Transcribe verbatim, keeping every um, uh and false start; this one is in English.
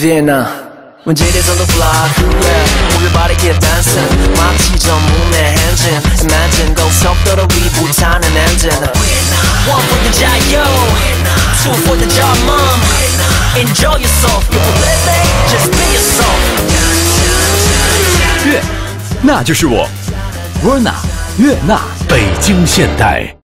Vienna When Jade is on the block, yeah Move your body, keep dancing 마치 전문의 engine Imagine 고속도로 위부타는 engine One for the Jayo Two for the job mom Enjoy yourself, you baby Just be yourself 悦，那就是我，Verna，悦纳，北京现代。